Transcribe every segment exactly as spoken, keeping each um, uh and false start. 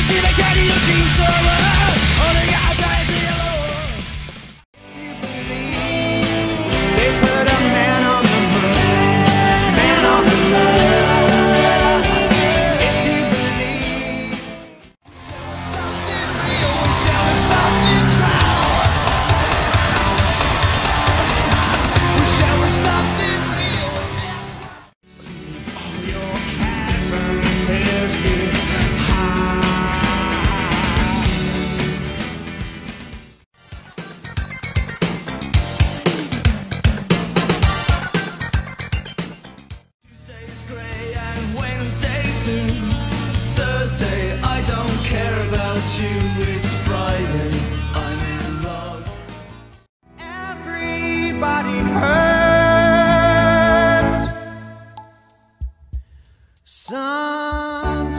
しばかりの緊張は俺が与えてやろう They put a man on the moon, man on the moon. If you believe, show us something real, show us something true. Show us something real. Leave all your cares and fears behind. Tuesday's grey and Wednesday too. Thursday, I don't care about you. It's Friday, I'm in love. Everybody hurts sometimes.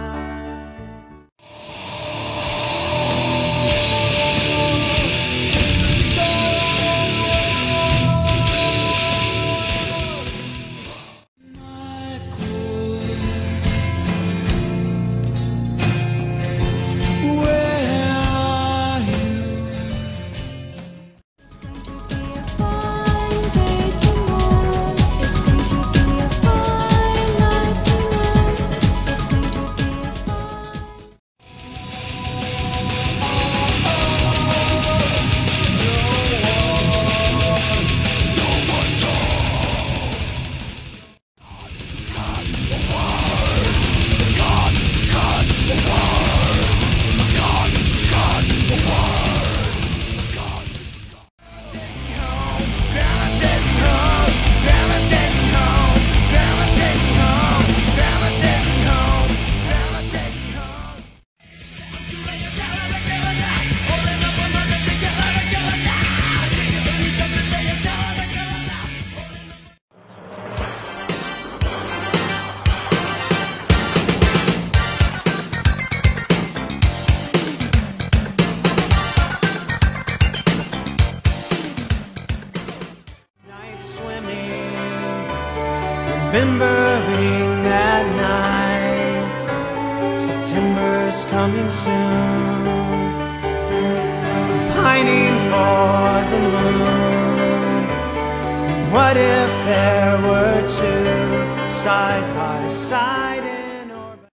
Remembering that night, September's coming soon. I'm pining for the moon. And what if there were two side by side?